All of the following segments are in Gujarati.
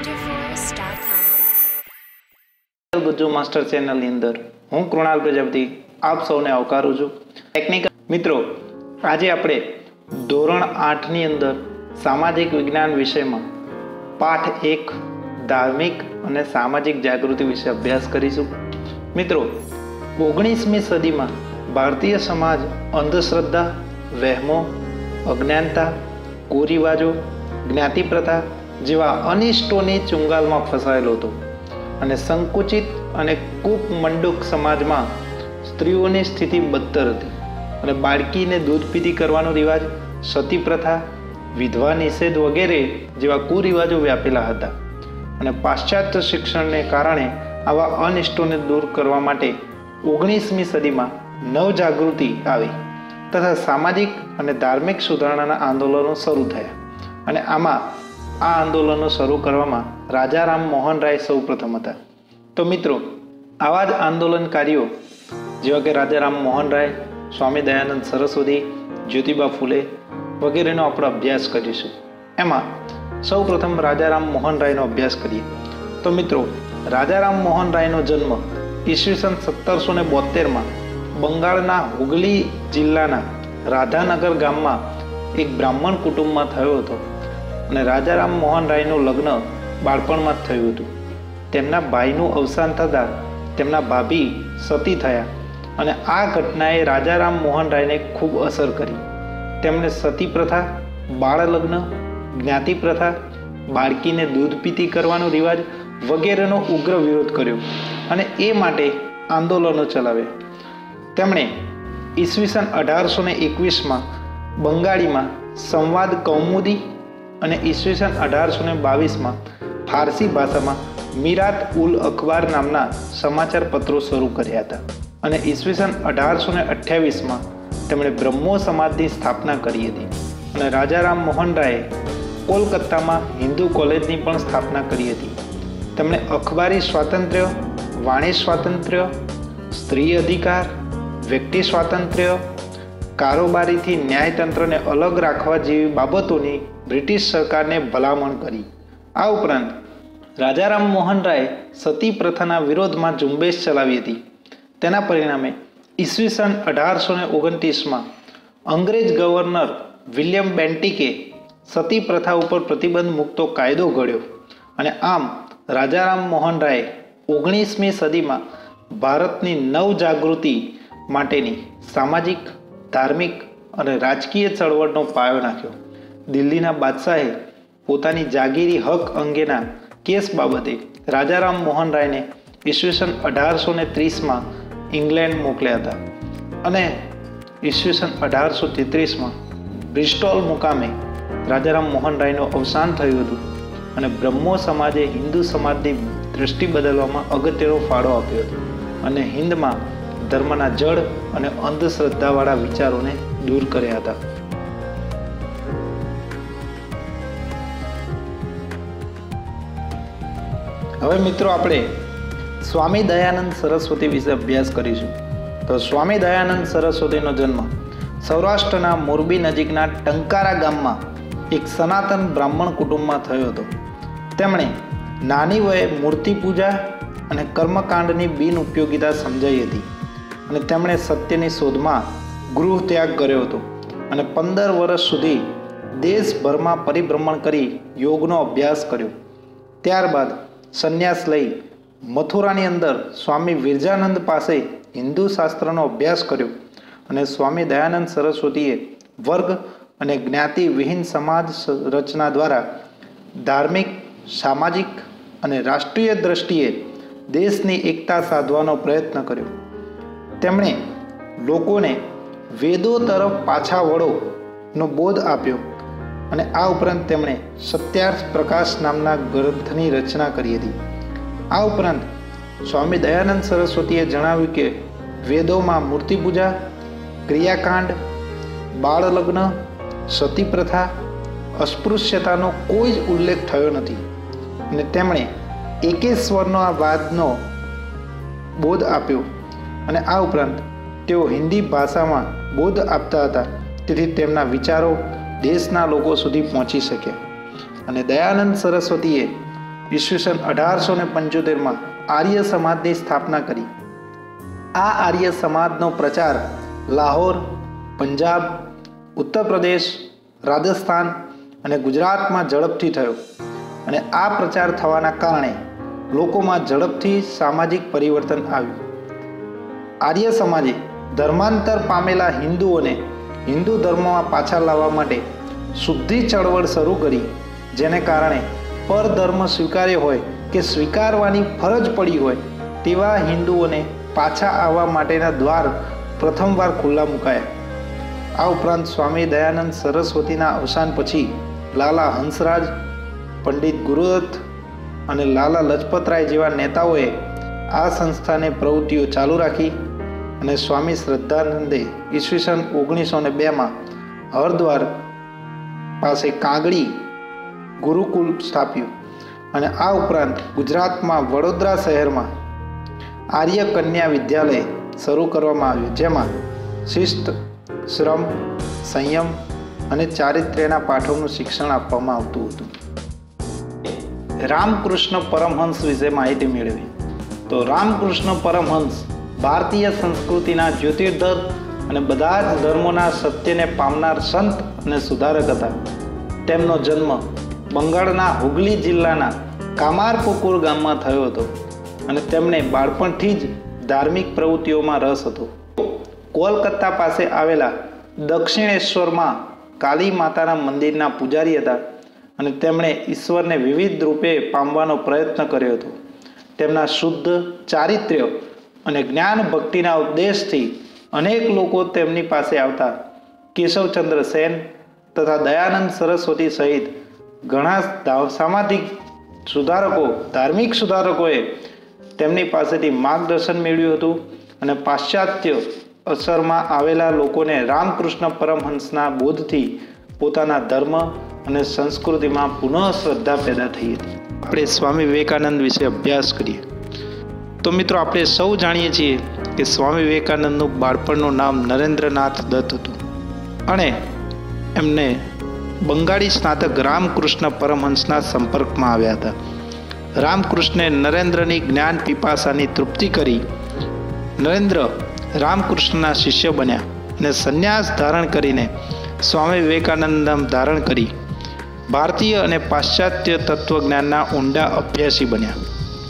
News24.com ગુજ્જુ માસ્ટર ચેનલની અંદર હું કૃણાલ પ્રજાપતિ આપ સૌને આવકારું છું। ટેકનિકલ મિત્રો, આજે આપણે ધોરણ 8 ની અંદર સામાજિક વિજ્ઞાન વિષયમાં પાઠ 1 ધાર્મિક અને સામાજિક જાગૃતિ વિશે અભ્યાસ કરીશું। મિત્રો, 19મી સદીમાં ભારતીય સમાજ અંધશ્રદ્ધા, વહેમો, અજ્ઞાનતા, કુરિવાજો, જ્ઞાતિ પ્રથા જેવા અનિષ્ટોની ચુંગાલમાં ફસાયેલો હતો અને સંકુચિત અને કૂપમંડુક સમાજમાં સ્ત્રીઓની સ્થિતિ બદતર હતી અને બાળકીને દૂધ પીતી કરવાનો રિવાજ, સતી પ્રથા, વિધવા નિષેધ વગેરે જેવા કુરિવાજો વ્યાપેલા હતા અને પાશ્ચાત્ય શિક્ષણને કારણે આવા અનિષ્ટોને દૂર કરવા માટે 19મી સદીમાં નવજાગૃતિ આવી તથા સામાજિક અને ધાર્મિક સુધારણાના આંદોલનો શરૂ થયા અને આ આંદોલનો શરૂ કરવામાં રાજા રામ મોહન રાય સૌ પ્રથમ હતા। તો મિત્રો, આવા જ આંદોલનકારીઓ જેવા કે રાજા રામ મોહન રાય, સ્વામી દયાનંદ સરસ્વતી, જ્યોતિબા ફૂલે વગેરેનો આપણે અભ્યાસ કરીશું। એમાં સૌ પ્રથમ રાજા રામ મોહન રાયનો અભ્યાસ કરીએ તો મિત્રો, રાજા રામ મોહન રાયનો જન્મ ઈસવીસન 1772માં બંગાળના હુગલી જિલ્લાના રાધાનગર ગામમાં એક બ્રાહ્મણ કુટુંબમાં થયો હતો અને રાજા રામ મોહન રાયનું લગ્ન બાળપણમાં જ થયું હતું। તેમના ભાઈનું અવસાન થતાં તેમના ભાભી સતી થયા અને આ ઘટનાએ રાજા રામ મોહન રાયને ખૂબ અસર કરી। તેમણે સતી પ્રથા, બાળ લગ્ન, જ્ઞાતિ પ્રથા, બાળકીને દૂધ પીતી કરવાનો રિવાજ વગેરેનો ઉગ્ર વિરોધ કર્યો અને એ માટે આંદોલનો ચલાવ્યા। તેમણે ઈસવીસન 1821માં બંગાળીમાં સંવાદ કૌમુદી અને ઈસવીસન 1822માં ફારસી ભાષામાં મીરાત ઉલ અખબાર નામના સમાચાર પત્રો શરૂ કર્યા હતા અને ઈસવીસન 1828માં તેમણે બ્રહ્મો સમાજની સ્થાપના કરી હતી અને રાજા રામ મોહન રાયે કોલકાતામાં હિન્દુ કોલેજની પણ સ્થાપના કરી હતી। તેમણે અખબારી સ્વાતંત્ર્ય, વાણી સ્વાતંત્ર્ય, સ્ત્રી અધિકાર, વ્યક્તિ સ્વાતંત્ર્ય, કારોબારીથી ન્યાયતંત્રને અલગ રાખવા જેવી બાબતોની બ્રિટિશ સરકારને ભલામણ કરી। આ ઉપરાંત રાજા રામ મોહન રાય સતી પ્રથાના વિરોધમાં ઝુંબેશ ચલાવી હતી। તેના પરિણામે ઈસવીસન 1829માં અંગ્રેજ ગવર્નર વિલિયમ બેન્ટિકે સતી પ્રથા ઉપર પ્રતિબંધ મૂકતો કાયદો ઘડ્યો અને આમ રાજા રામ મોહન રાયે 19મી સદીમાં ભારતની નવજાગૃતિ માટેની સામાજિક, ધાર્મિક અને રાજકીય ચળવળનો પાયો નાખ્યો। દિલ્હીના બાદશાહે પોતાની જાગીરી હક અંગેના કેસ બાબતે રાજા રામ મોહન રાયને ઈસવીસન 1830માં ઇંગ્લેન્ડ મોકલ્યા હતા અને ઈસવીસન 1833માં બ્રિસ્ટોલ મુકામે રાજા રામ મોહન રાયનું અવસાન થયું હતું અને બ્રહ્મો સમાજે હિન્દુ સમાજની દૃષ્ટિ બદલવામાં અગત્યનો ફાળો આપ્યો હતો અને હિન્દમાં ધર્મના જડ અને અંધશ્રદ્ધાવાળા વિચારોને દૂર કર્યા હતા। હવે મિત્રો, આપણે સ્વામી દયાનંદ સરસ્વતી વિશે અભ્યાસ કરીશું। તો સ્વામી દયાનંદ સરસ્વતીનો જન્મ સૌરાષ્ટ્રના મોરબી નજીકના ટંકારા ગામમાં એક સનાતન બ્રાહ્મણ કુટુંબમાં થયો હતો। તેમણે નાની વયે મૂર્તિ પૂજા અને કર્મકાંડની બિનઉપયોગિતા સમજાઈ હતી અને તેમણે સત્યની શોધમાં ગૃહ ત્યાગ કર્યો હતો અને 15 વર્ષ સુધી દેશભરમાં પરિભ્રમણ કરી યોગનો અભ્યાસ કર્યો। ત્યારબાદ સંન્યાસ લઈ મથુરાની અંદર સ્વામી વિરજાનંદ પાસે હિન્દુ શાસ્ત્રનો અભ્યાસ કર્યો અને સ્વામી દયાનંદ સરસ્વતીએ વર્ગ અને જ્ઞાતિ વિહીન સમાજ રચના દ્વારા ધાર્મિક, સામાજિક અને રાષ્ટ્રીય દ્રષ્ટિએ દેશની એકતા સાધવાનો પ્રયત્ન કર્યો। તેમણે લોકોને વેદો તરફ પાછા વળોનો બોધ આપ્યો અને આ ઉપરાંત તેમણે સત્યાર્થ પ્રકાશ નામના ગ્રંથની રચના કરી હતી। આ ઉપરાંત સ્વામી દયાનંદ સરસ્વતીએ જણાવ્યું કે વેદોમાં મૂર્તિ પૂજા, ક્રિયાકાંડ, બાળ લગ્ન, સતી પ્રથા, અસ્પૃશ્યતાનો કોઈ જ ઉલ્લેખ થયો નથી અને તેમણે એકેશ્વરનો આ વાદનો બોધ આપ્યો અને આ ઉપરાંત તેઓ હિન્દી ભાષામાં બોધ આપતા હતા, તેથી તેમના વિચારો દેશના લોકો સુધી પહોંચી શક્યા અને દયાનંદ સરસ્વતીએ ઈસવીસન 1875 આર્ય સમાજની સ્થાપના કરી. આ આર્ય સમાજનો પ્રચાર લાહોર, પંજાબ, ઉત્તર પ્રદેશ, રાજસ્થાન અને ગુજરાતમાં ઝડપથી થયો અને આ પ્રચાર થવાના કારણે લોકોમાં ઝડપથી સામાજિક પરિવર્તન આવ્યું. આર્ય સમાજે ધર્માંતર પામેલા હિન્દુઓને હિન્દુ ધર્મમાં પાછા લાવવા માટે શુદ્ધિ ચળવળ શરૂ કરી, જેને કારણે પરધર્મ સ્વીકાર્ય હોય કે સ્વીકારવાની ફરજ પડી હોય તેવા હિન્દુઓને પાછા આવવા માટેના દ્વાર પ્રથમવાર ખુલ્લા મુકાયા. આ ઉપરાંત સ્વામી દયાનંદ સરસ્વતીના અવસાન પછી લાલા હંસરાજ, પંડિત ગુરુદત્ત અને લાલા લજપતરાય જેવા નેતાઓએ આ સંસ્થાને પ્રવૃત્તિઓ ચાલુ રાખી અને સ્વામી શ્રદ્ધાનંદે ઈસવીસન 1902 હરદ્વાર પાસે કાંગડી ગુરુકુલ સ્થાપ્યું અને આ ઉપરાંત ગુજરાતમાં વડોદરા શહેરમાં આર્ય કન્યા વિદ્યાલય શરૂ કરવામાં આવ્યું, જેમાં શિસ્ત, શ્રમ, સંયમ અને ચારિત્ર્યના પાઠોનું શિક્ષણ આપવામાં આવતું હતું. રામકૃષ્ણ પરમહંસ વિશે માહિતી મેળવી તો રામકૃષ્ણ પરમહંસ ભારતીય સંસ્કૃતિના જ્યોતિર્ધર અને બધા જ ધર્મોના સત્યને પામનાર સંત અને સુધારક હતા. તેમનો જન્મ બંગાળના હુગલી જિલ્લાના કામારપુકુર ગામમાં થયો હતો અને તેમને બાળપણથી જ ધાર્મિક પ્રવૃત્તિઓમાં રસ હતો. કોલકાતા પાસે આવેલા દક્ષિણેશ્વરમાં કાલી માતાના મંદિરના પૂજારી હતા અને તેમણે ઈશ્વરને વિવિધ રૂપે પામવાનો પ્રયત્ન કર્યો હતો. તેમના શુદ્ધ ચારિત્ર્ય અને જ્ઞાન ભક્તિના ઉપદેશથી અનેક લોકો તેમની પાસે આવતા. કેશવચંદ્ર સેન તથા દયાનંદ સરસ્વતી સહિત ઘણા સામાજિક સુધારકો, ધાર્મિક સુધારકોએ તેમની પાસેથી માર્ગદર્શન મેળવ્યું હતું અને પાશ્ચાત્ય અસરમાં આવેલા લોકોને રામકૃષ્ણ પરમહંસના બોધથી પોતાના ધર્મ અને સંસ્કૃતિમાં પુનઃ શ્રદ્ધા પેદા થઈ હતી. આપણે સ્વામી વિવેકાનંદ વિશે અભ્યાસ કરીએ તો મિત્રો, આપણે સૌ જાણીએ છીએ કે સ્વામી વિવેકાનંદનું બાળપણનું નામ નરેન્દ્રનાથ દત્ત હતું અને એમને બંગાળી સ્નાતક રામકૃષ્ણ પરમહંસના સંપર્કમાં આવ્યા હતા. રામકૃષ્ણે નરેન્દ્રની જ્ઞાન પીપાસાની તૃપ્તિ કરી નરેન્દ્ર રામકૃષ્ણના શિષ્ય બન્યા અને સંન્યાસ ધારણ કરીને સ્વામી વિવેકાનંદ નામ ધારણ કરી ભારતીય અને પાશ્ચાત્ય તત્વજ્ઞાનના ઊંડા અભ્યાસી બન્યા.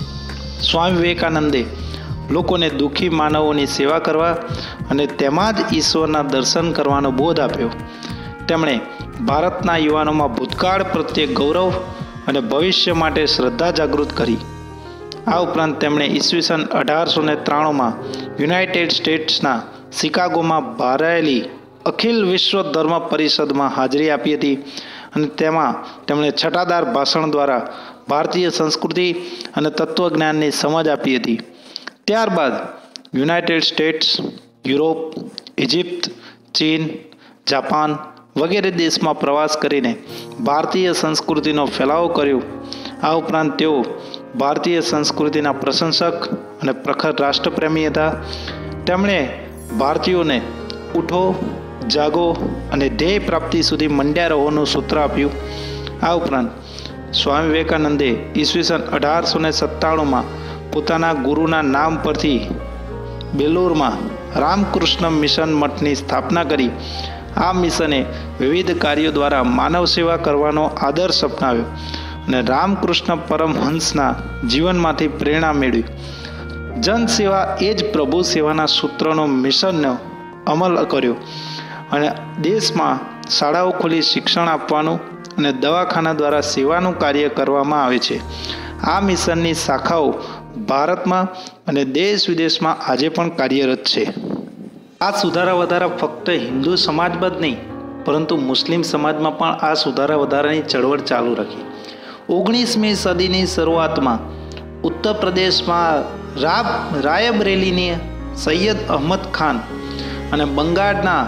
સ્વામી વિવેકાનંદે લોકોને દુઃખી માનવોની સેવા કરવા અને તેમાં જ ઈશ્વરના દર્શન કરવાનો બોધ આપ્યો. તેમણે ભારતના યુવાનોમાં ભૂતકાળ પ્રત્યે ગૌરવ અને ભવિષ્ય માટે શ્રદ્ધા જાગૃત કરી. આ ઉપરાંત તેમણે ઈસવીસન 1893 યુનાઇટેડ સ્ટેટ્સના શિકાગોમાં ભરાયેલી અખિલ વિશ્વ ધર્મ પરિષદમાં હાજરી આપી હતી અને તેમાં તેમણે છટાદાર ભાષણ દ્વારા ભારતીય સંસ્કૃતિ અને તત્વજ્ઞાનની સમજ આપી હતી. ત્યારબાદ યુનાઇટેડ સ્ટેટ્સ, યુરોપ, ઇજિપ્ત, ચીન, જાપાન વગેરે દેશમાં પ્રવાસ કરીને ભારતીય સંસ્કૃતિનો ફેલાવો કર્યો. આ ઉપરાંત તેઓ ભારતીય સંસ્કૃતિના પ્રશંસક અને પ્રખર રાષ્ટ્રપ્રેમી હતા. તેમણે ભારતીયોને ઉઠો, જાગો અને ધ્યેય પ્રાપ્તિ સુધી મંડ્યા રહોનું સૂત્ર આપ્યું. આ ઉપરાંત સ્વામી વિવેકાનંદે ઈસવીસન 1897 પોતાના ગુરુના નામ પરથી બેલુરમાં રામકૃષ્ણ મિશન મઠની સ્થાપના કરી. આ મિશને વિવિધ કાર્યો દ્વારા માનવ સેવા કરવાનો આદર્શ અપનાવ્યો અને રામકૃષ્ણ પરમહંસના જીવનમાંથી પ્રેરણા મેળવી. જનસેવા એ જ પ્રભુ સેવાના સૂત્રનો મિશનનો અમલ કર્યો અને દેશમાં શાળાઓ ખોલી શિક્ષણ આપવાનું અને દવાખાના દ્વારા સેવાનું કાર્ય કરવામાં આવે છે. આ મિશનની શાખાઓ ભારતમાં અને દેશ વિદેશમાં આજે પણ કાર્યરત છે. આ સુધારા વધારા ફક્ત હિન્દુ સમાજમાં જ નહીં પરંતુ મુસ્લિમ સમાજમાં પણ આ સુધારા વધારાની ચળવળ ચાલુ રાખી. 19મી સદીની શરૂઆતમાં ઉત્તર પ્રદેશમાં રાયબરેલીની સૈયદ અહમદ ખાન અને બંગાળના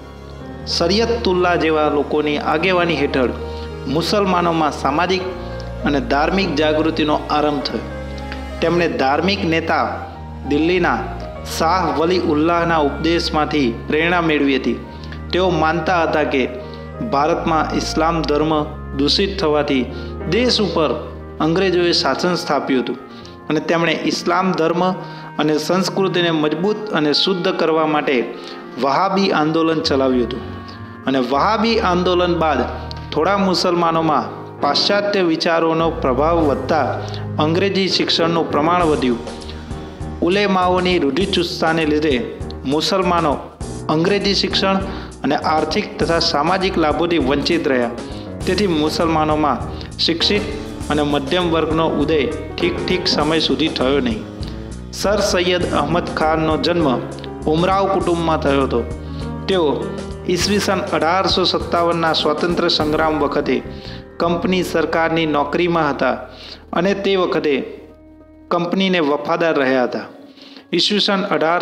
શરિયતુલ્લાહ જેવા લોકોની આગેવાની હેઠળ મુસલમાનોમાં સામાજિક અને ધાર્મિક જાગૃતિનો આરંભ થયો. તેમણે ધાર્મિક નેતા દિલ્હીના શાહ વલી ઉલ્લાહના ઉપદેશમાંથી પ્રેરણા મેળવી હતી. તેઓ માનતા હતા કે ભારતમાં ઇસ્લામ ધર્મ દૂષિત થવાથી દેશ ઉપર અંગ્રેજોએ શાસન સ્થાપ્યું હતું અને તેમણે ઇસ્લામ ધર્મ અને સંસ્કૃતિને મજબૂત અને શુદ્ધ કરવા માટે વહાબી આંદોલન ચલાવ્યું હતું. અને વહાબી આંદોલન બાદ થોડા મુસલમાનોમાં પાશ્ચાત્ય વિચારોનો પ્રભાવ વધતા અંગ્રેજી શિક્ષણનું પ્રમાણ વધ્યું. ઉલેમાઓની રૂઢિચુસ્તતાને લીધે મુસલમાનો અંગ્રેજી શિક્ષણ અને આર્થિક તથા સામાજિક લાભોથી વંચિત રહ્યા. તેથી મુસલમાનોમાં શિક્ષિત અને મધ્યમ વર્ગનો ઉદય ઠીક સમય સુધી થયો નહીં. સર સૈયદ અહમદ ખાનનો જન્મ ઉમરાવ કુટુંબમાં થયો હતો. તેઓ ઈસવીસન 1857ના સ્વાતંત્ર્ય સંગ્રામ વખતે કંપની સરકારની નોકરીમાં હતા અને તે વખતે કંપનીને વફાદાર રહ્યા હતા. ઈસવીસન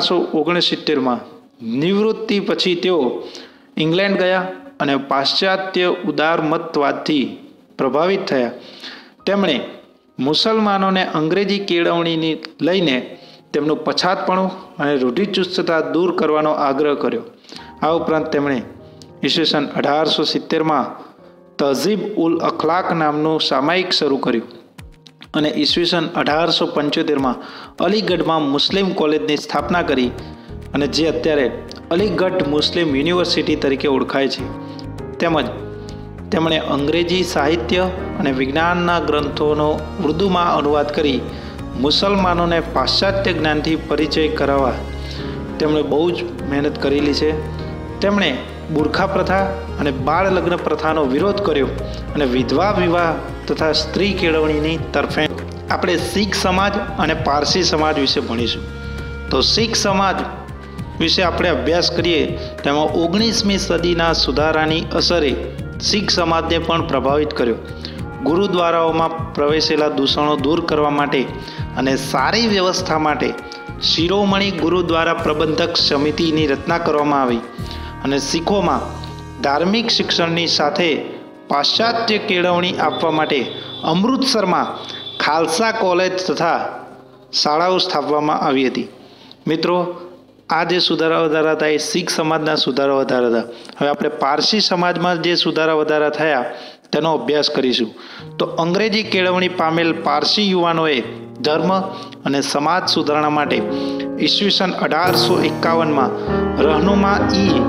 1869માં નિવૃત્તિ પછી તેઓ ઇંગ્લેન્ડ ગયા અને પાશ્ચાત્ય ઉદારમતવાદથી પ્રભાવિત થયા. તેમણે મુસલમાનોને અંગ્રેજી કેળવણીને લઈને તેમનું પછાતપણું અને રૂઢિચુસ્તતા દૂર કરવાનો આગ્રહ કર્યો. આ ઉપરાંત તેમણે ઈસવીસન 1870માં તહઝીબ ઉલ અખલાક નામનું સામાયિક શરૂ કર્યું અને ઈસવીસન 1875માં અલીગઢમાં મુસ્લિમ કોલેજની સ્થાપના કરી અને જે અત્યારે અલીગઢ મુસ્લિમ યુનિવર્સિટી તરીકે ઓળખાય છે. તેમજ તેમણે અંગ્રેજી સાહિત્ય અને વિજ્ઞાનના ગ્રંથોનો ઉર્દૂમાં અનુવાદ કરી મુસલમાનોને પાશ્ચાત્ય જ્ઞાનથી પરિચય કરાવવા તેમણે બહુ જ મહેનત કરેલી છે. તેમણે બુરખા પ્રથા અને બાળ લગ્ન પ્રથાનો વિરોધ કર્યો અને વિધવા વિવાહ તથા સ્ત્રી કેળવણીની તરફેણ. આપણે શીખ સમાજ અને પારસી સમાજ વિશે ભણીશું. તો શીખ સમાજ વિશે આપણે અભ્યાસ કરીએ તેમાં 19મી સદીના સુધારાની અસરે શીખ સમાજને પણ પ્રભાવિત કર્યો. ગુરુદ્વારાઓમાં પ્રવેશેલા દૂષણો દૂર કરવા માટે અને સારી વ્યવસ્થા માટે શિરોમણી ગુરુદ્વારા પ્રબંધક સમિતિની રચના કરવામાં આવી અને શીખોમાં ધાર્મિક શિક્ષણની સાથે પાશ્ચાત્ય કેળવણી આપવા માટે અમૃતસરમાં ખાલસા કોલેજ તથા શાળાઓ સ્થાપવામાં આવી હતી. મિત્રો, આ જે સુધારા વધારા હતા એ શીખ સમાજના સુધારા વધારા હતા. હવે આપણે પારસી સમાજમાં જે સુધારા વધારા થયા તેનો અભ્યાસ કરીશું. તો અંગ્રેજી કેળવણી પામેલ પારસી યુવાનોએ ધર્મ અને સમાજ સુધારણા માટે ઈસવીસન 1851માં રહનુમા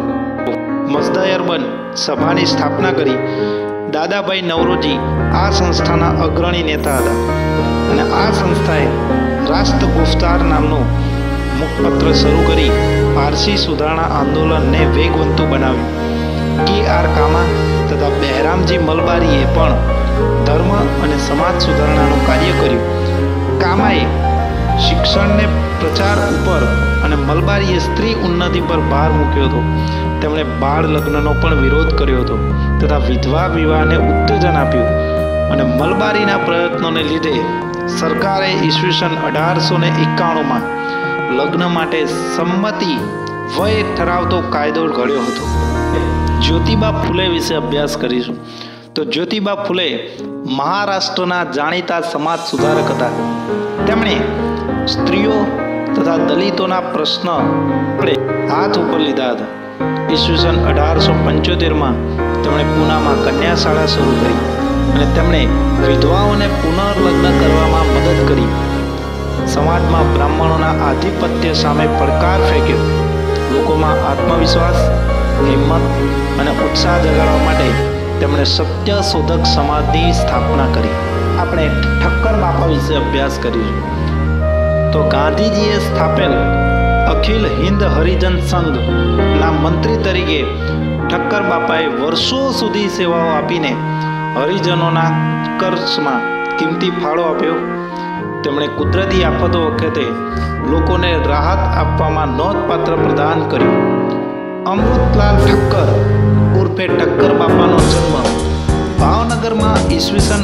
મઝદયરબન સભાની સ્થાપના કરી. દાદાભાઈ નવરોજી આ સંસ્થાના અગ્રણી નેતા હતા અને આ સંસ્થાએ રાષ્ટ્ર ગુફ્તાર નામનું મુખપત્ર શરૂ કરી પારસી સુધારણા આંદોલનને વેગવંતું બનાવ્યું. કે.આર. કામા તથા બહેરામજી મલબારીએ પણ ધર્મ અને સમાજ સુધારણાનું કાર્ય કર્યું. કામાએ શિક્ષણને પ્રચાર ઉપર અને મલબારીએ સ્ત્રી ઉન્નતિ પર ભાર મૂક્યો હતો. તેમણે બાળ લગ્નનો પણ વિરોધ કર્યો હતો તથા વિધવા વિવાહને ઉત્તેજન આપ્યું અને મલબારીના પ્રયત્નોને લીધે સરકારે ઈસવીસન 1891માં લગ્ન માટે સંમતિ વય ઠરાવતો કાયદો ઘડ્યો હતો. જ્યોતિબા ફૂલે વિશે અભ્યાસ કરીશું. તો જ્યોતિબા ફૂલે મહારાષ્ટ્રના જાણીતા સમાજ સુધારક હતા. તેમણે સ્ત્રીઓ તથા દલિતોના પ્રશ્ન હાથ ઉપર લીધા હતા. ઈસવીસન 1875માં તેમણે પૂનામાં કન્યા શાળા શરૂ કરી અને તેમણે વિધવાઓને પુનર્લગ્ન કરવામાં મદદ કરી. સમાજમાં બ્રાહ્મણોના આધિપત્ય સામે પડકાર ફેંક્યો. લોકોમાં આત્મવિશ્વાસ, હિંમત અને ઉત્સાહ જગાડવા માટે તેમણે સત્ય શોધક સમાજની સ્થાપના કરી. આપણે ઠક્કર બાપા વિશે અભ્યાસ કરીશું. તો ગાંધીજીએ સ્થાપેલ અખિલ હિન્દ હરિજન સંઘના મંત્રી તરીકે ઠક્કર બાપાએ વર્ષો સુધી સેવાઓ આપીને હરિજનોના કર્ષમાં કિંમતી ફાળો આપ્યો. તેમણે કુદરતી આફતો વખતે લોકોને રાહત આપવામાં નોંધપાત્ર પ્રદાન કર્યું. અમૃતલાલ ઠક્કર ઉર્ફે ઠક્કર બાપાનો જન્મ ભાવનગરમાં ઈસવીસન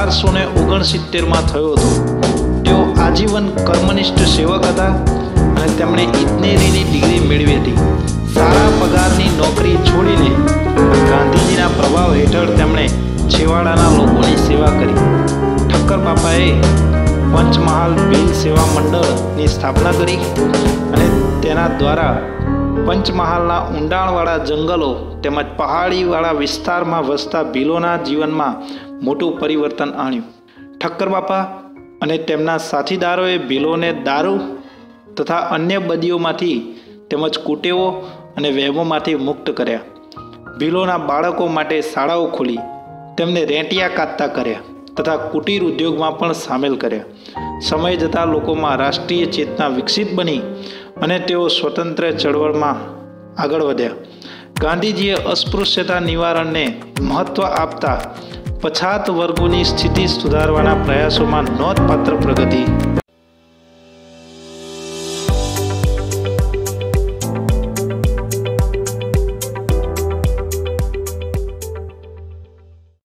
1869માં થયો હતો. તેઓ આજીવન કર્મનિષ્ઠ સેવક હતા અને તેમણે ઇજનેરીની ડિગ્રી મેળવી હતી. સારા પગારની નોકરી છોડીને ગાંધીજીના પ્રભાવ હેઠળ તેમણે છેવાડાના લોકોની સેવા કરી. ઠક્કર બાપાએ પંચમહાલ ભીલ સેવા મંડળની સ્થાપના કરી અને તેના દ્વારા પંચમહાલના ઊંડાણવાળા જંગલો તેમજ પહાડીવાળા વિસ્તારમાં વસતા ભીલોના જીવનમાં મોટું પરિવર્તન આણ્યું. ઠક્કર બાપા અને તેમના સાથીદારોએ ભીલોને દારૂ તથા અન્ય બદીઓમાંથી તેમજ કુટેવો અને વહેમોમાંથી મુક્ત કર્યા. ભીલોના બાળકો માટે શાળાઓ ખોલી, તેમને રેંટિયા કાતતા કર્યા તથા કુટીર ઉદ્યોગમાં પણ સામેલ કર્યા. સમય જતાં લોકોમાં રાષ્ટ્રીય ચેતના વિકસિત બની અને તેઓ સ્વતંત્ર ચળવળમાં આગળ વધ્યા. ગાંધીજીએ અસ્પૃશ્યતા નિવારણને મહત્ત્વ આપતા પછાત વર્ગોની સ્થિતિ સુધારવાના પ્રયાસોમાં નોંધપાત્ર પ્રગતિ